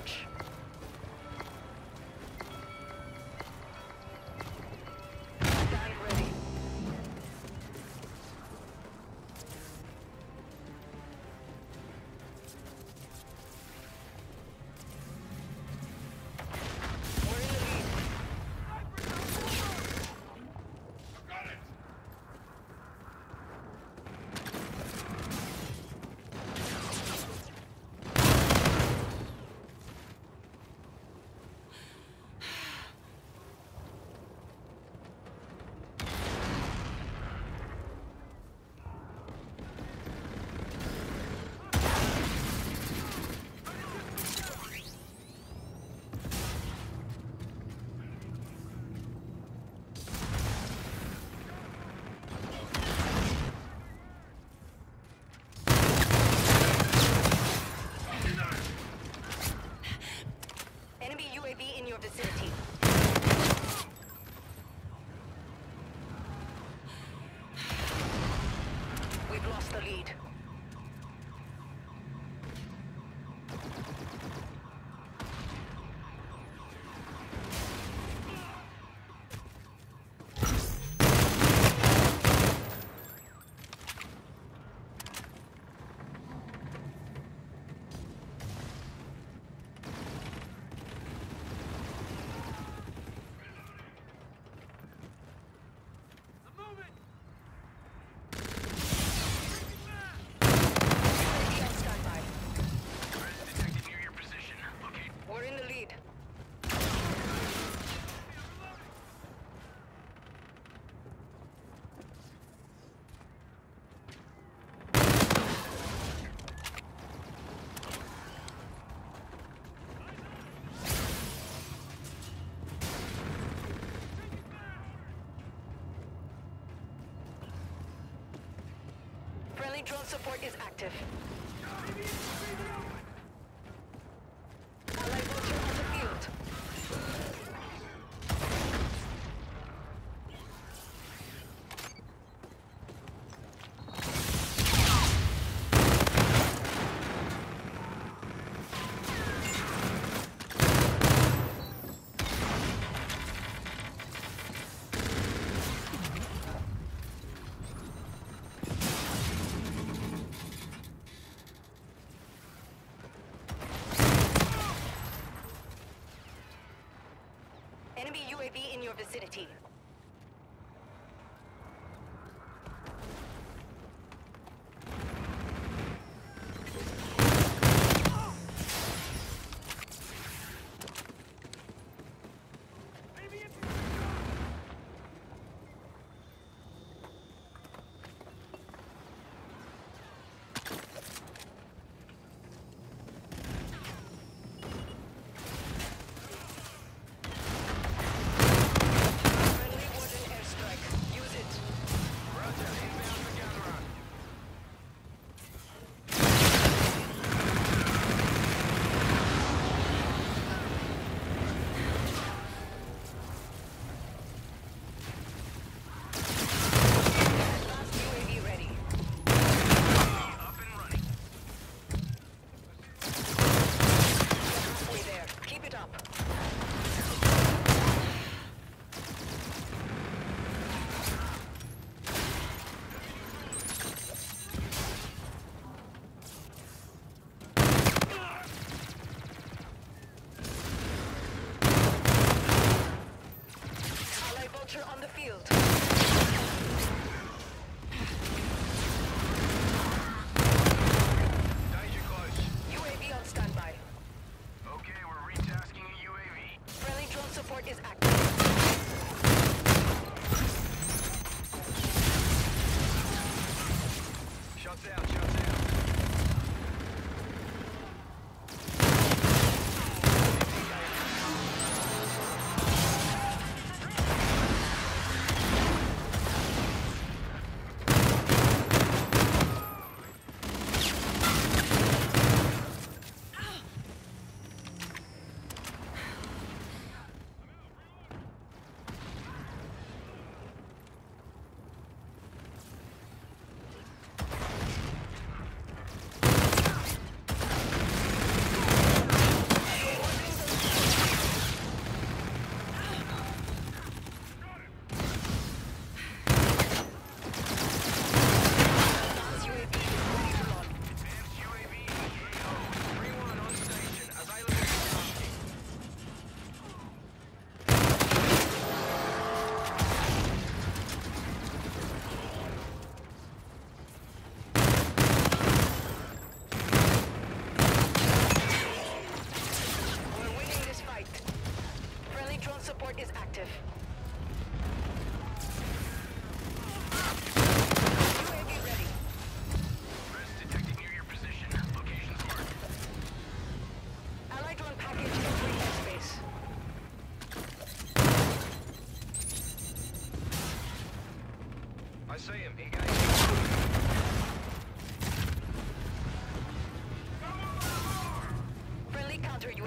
match. Stand ready. We're in the lead. Got it! Enemy UAV in your vicinity. We've lost the lead. UAV on standby. Detected near your position. Okay. We're in the lead. Friendly drone support is active. Allied vulture on the field. Enemy UAV in your vicinity. Friendly Warden airstrike. Use it. Roger. Inbound for counter-on. Last UAV ready. Up and running. Halfway there. Keep it up. Allied vulture on the field. Danger close. UAV on standby. Okay, we're retasking a UAV. Friendly drone support is active. Shots out, shots out.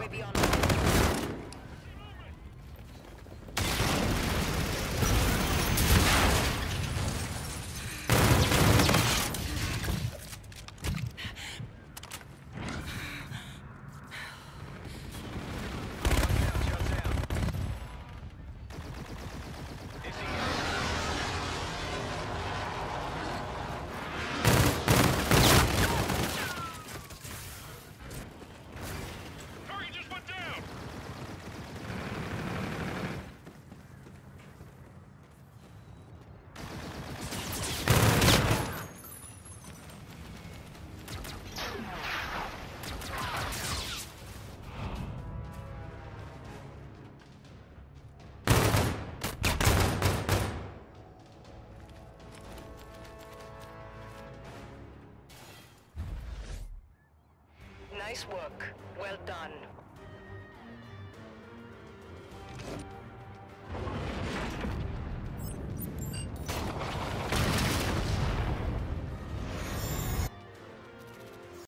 UAV online. Shots out. Dizzy out. Target just went down! Nice work. Well done.